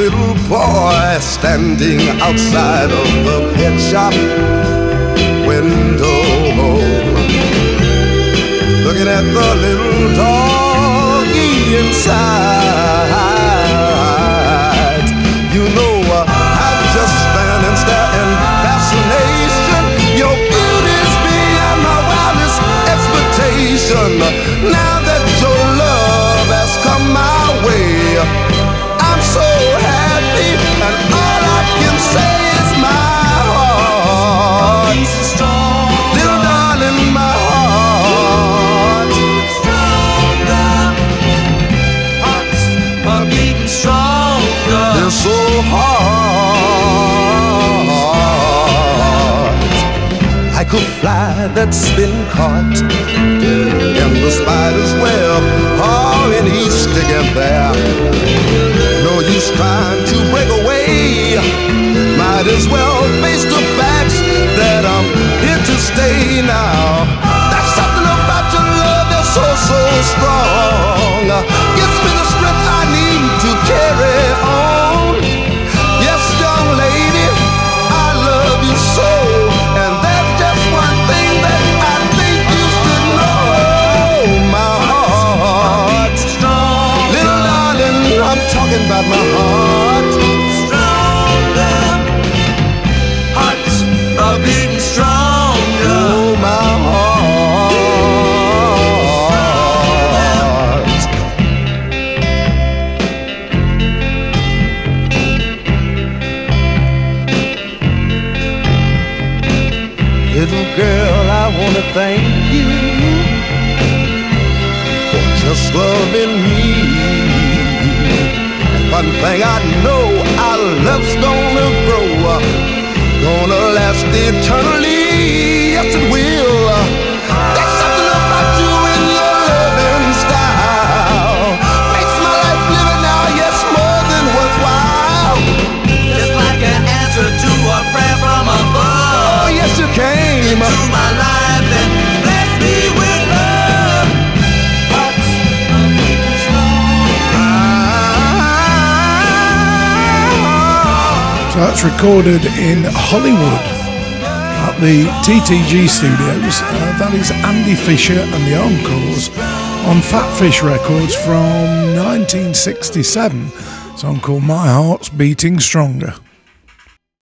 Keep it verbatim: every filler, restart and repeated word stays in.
little boy standing outside of the pet shop window, looking at the little doggy inside. You know, uh, I just stand and stare in fascination. Your beauty's beyond my wildest expectation. Now that your love has come my way, I'm so happy, and all I can say is my heart, little darling, my heart, hearts are beating stronger. They're so hard, like a fly that's been caught in the spider's web, or in each stick and there. No use trying to break away. Might as well face the facts that I'm here to stay now. There's something about your love that's so, so strong. Gives me the strength I need to carry on. Yes, young lady, I love you so. And there's just one thing that I think you should know. My heart, little darling, I'm talking about my heart. Stronger, hearts are beating stronger. Oh, my heart. Little girl, I wanna thank you for just loving me. One thing I know, our love's gonna grow, gonna last eternally. Yes, it will. There's something about you and your loving style makes my life living now, yes, more than worthwhile. Just like an answer to a prayer from above. Oh, yes, you came into my life and blessed me with love. Hearts are beating strong. So that's recorded in Hollywood at the T T G Studios. Uh, that is Andy Fisher and the Encores on Fat Fish Records from nineteen sixty-seven. Song called My Heart's Beating Stronger.